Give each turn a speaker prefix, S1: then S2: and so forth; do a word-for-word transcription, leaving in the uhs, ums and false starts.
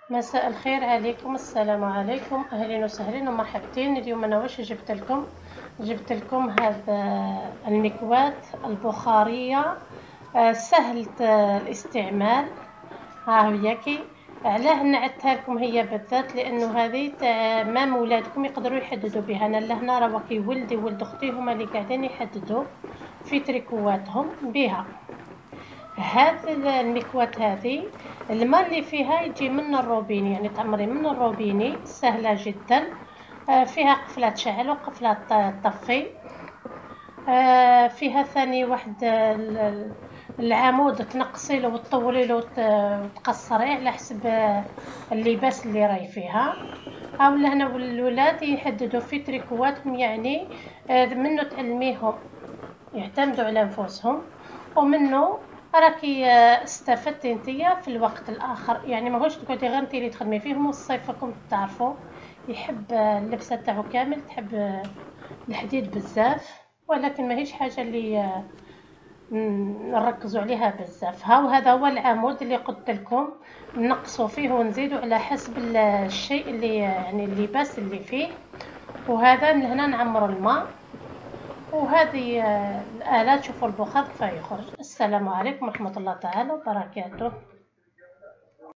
S1: مساء الخير عليكم، السلام عليكم، اهلا وسهلا ومرحبتين. اليوم انا واش جبت لكم جبت لكم هذا المكواة البخارية آه، سهلة الاستعمال. ها هي كي علاه نعتها لكم هي بالذات لانه هذه تاع مام ولادكم يقدروا يحددوا بها. انا لهنا راه كي ولدي ولد اختي هما اللي قاعدين يحددوا في تريكواتهم بها. هذه المكواة هذه الماء اللي فيها يجي من الروبيني، يعني تعمري من الروبيني، سهلة جدا. آه، فيها قفلة تشعل وقفلة تطفي. آه، فيها ثاني واحد العمود تنقصي له وتطولي له وتقصريه على حسب اللباس اللي راي فيها. او لهنا الولاد يحددوا في تريكواتهم، يعني آه، منه تعلميهم يعتمدوا على انفسهم، ومنه راكي استفدتي نتيا في الوقت الاخر. يعني ماهوش تقعدي غير نتي اللي تخدمي فيهم. والصيف راكم تعرفوا يحب اللبسه تاعو كامل، تحب الحديد بزاف، ولكن ماهيش حاجه اللي نركزوا عليها بزاف. ها وهذا هو العمود اللي قلت لكم نقصوا فيه ونزيدوا على حسب الشيء اللي يعني اللباس اللي فيه. وهذا من هنا نعمر الماء، وهذه الآلات. شوفوا البخار كيف يخرج. السلام عليكم ورحمة الله تعالى وبركاته.